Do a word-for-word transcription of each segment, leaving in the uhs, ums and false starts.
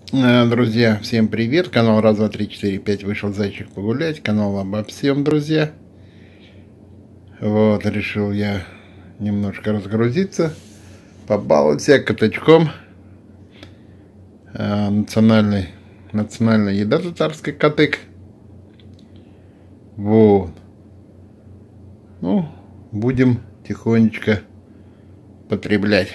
Э, Друзья, всем привет! Канал раз, два, три, четыре, пять вышел зайчик погулять. Канал обо всем, друзья. Вот, решил я немножко разгрузиться, побаловать себя коточком. Э, национальный, национальная еда татарская котык. Вот. Ну, будем тихонечко потреблять.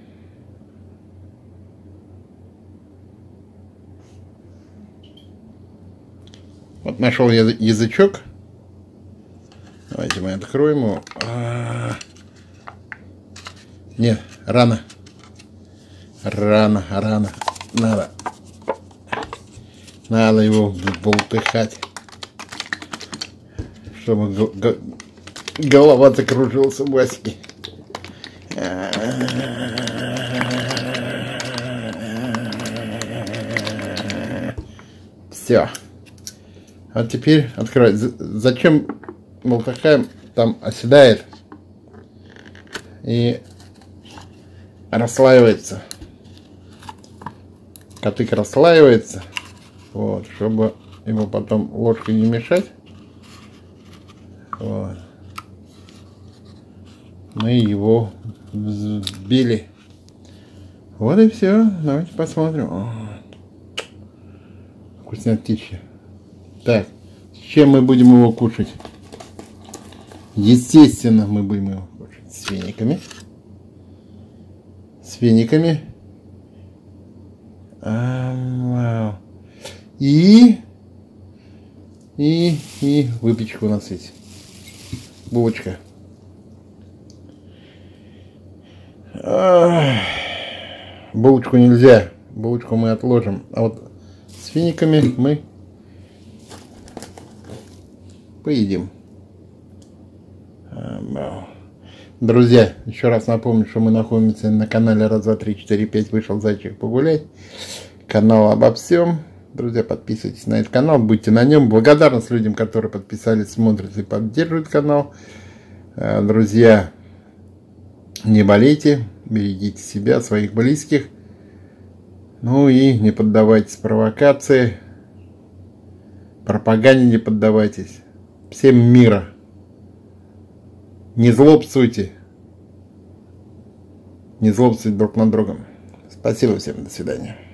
Вот нашел я язычок. Давайте мы откроем его. А -а -а. Нет, рано. Рано, рано. Надо. Надо его болтыхать, чтобы голова закружилась у Васьки. Все. А теперь открывать. Зачем болтыхаем? Там оседает и расслаивается. Котык расслаивается. Вот, чтобы его потом ложкой не мешать. Вот. Мы его взбили. Вот и все. Давайте посмотрим. Вкуснотища. Так, с чем мы будем его кушать? Естественно, мы будем его кушать с финиками. С финиками. А, и, и, и выпечка у нас есть. Булочка. А, булочку нельзя. Булочку мы отложим. А вот с финиками мы поедим. Друзья, еще раз напомню, что мы находимся на канале раз, два, три, четыре, пять вышел зайчик погулять. Канал обо всем. Друзья, подписывайтесь на этот канал, будьте на нем. Благодарность людям, которые подписались, смотрят и поддерживают канал. Друзья, не болейте, берегите себя, своих близких. Ну и не поддавайтесь провокации, пропаганде не поддавайтесь. Всем мира. Не злобствуйте. Не злобствуйте друг над другом. Спасибо всем. До свидания.